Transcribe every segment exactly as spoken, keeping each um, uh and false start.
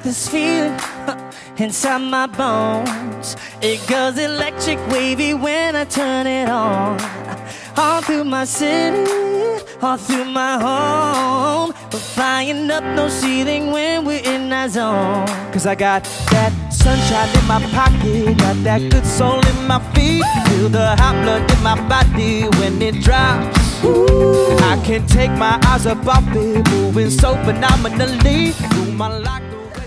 this feeling inside my bones. It goes electric wavy when I turn it on. All through my city, all through my home. We're flying up no ceiling when we're in our zone. Cause I got that sunshine in my pocket, got that good soul in my feet. Feel the hot blood in my body when it drops. Ooh, I can't take my eyes up off it, moving so phenomenally. Through my life.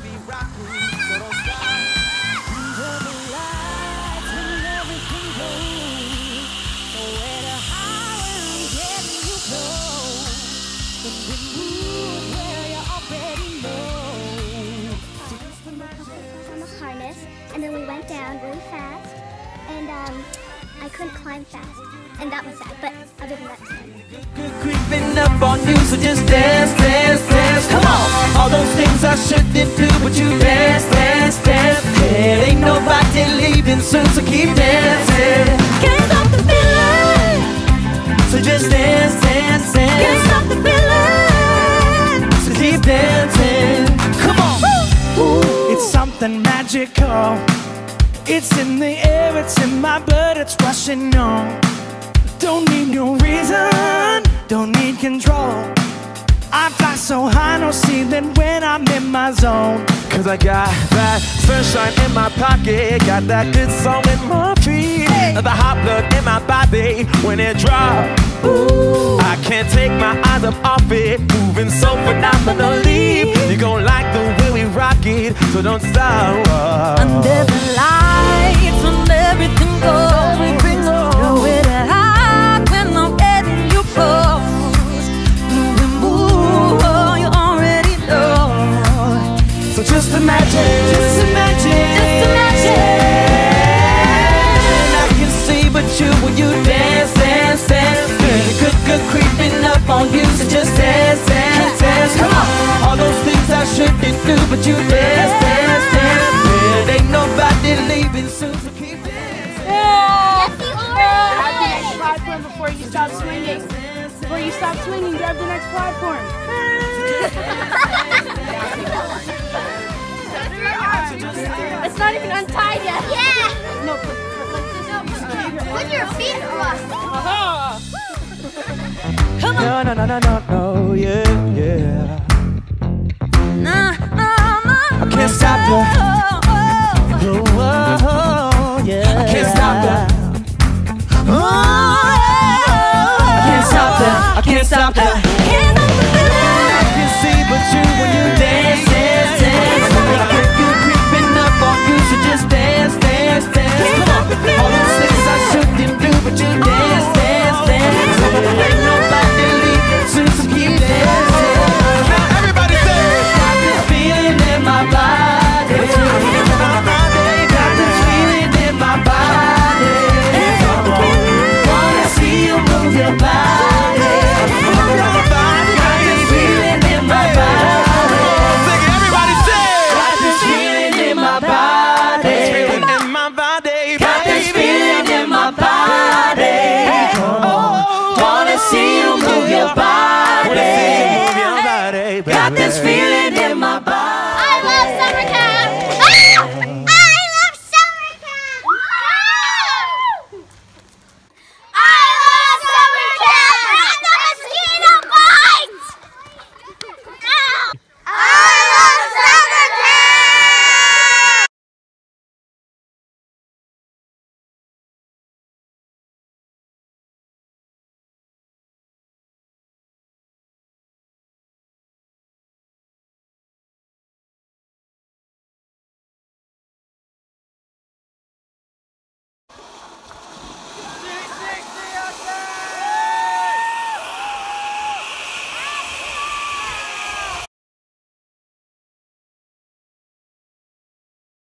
And then we went down really fast, and um, I couldn't climb fast, and that was sad, but other than that, it's fine. Good creeping up on you, so just dance, dance, dance, come on! All those things I shouldn't do, but you dance, dance, dance. There ain't nobody leaving soon, so keep dancing. Can't stop the feeling, so just dance, dance, dance. Can't stop the feeling, so keep dancing. Come on! Ooh, it's something magical. It's in the air, it's in my blood, it's rushing on. Don't need no reason, don't need control. I fly so high, no ceiling when I'm in my zone. Cause I got that sunshine in my pocket, got that good song in my feet, hey. The hot blood in my body when it drops. Ooh, I can't take my eyes up off it, moving so phenomenally. You gon' like the way we rock it, so don't stop. Under the lights, when everything goes, nowhere to hide when I'm letting you close. When we move, oh, you already know. So just imagine, just imagine, just imagine. I can see but you when you dance, dance, dance. Good, good creeping up on you, so just dance, dance, dance. Come on, all those things I shouldn't do, but you dance, dance, dance. There ain't nobody leaving soon, so keep dancing. Yes, you are! Grab the next platform before you stop swinging. Before you stop swinging, grab the next platform. It's not even untied yet. Yeah! No, put, Put your feet crossed. Come on. No, no, no, no, no, no, yeah, yeah. Nah, nah, nah, I can't stop her. oh, oh, oh, yeah. I can't stop her. Oh, I can't stop her. I can't stop her.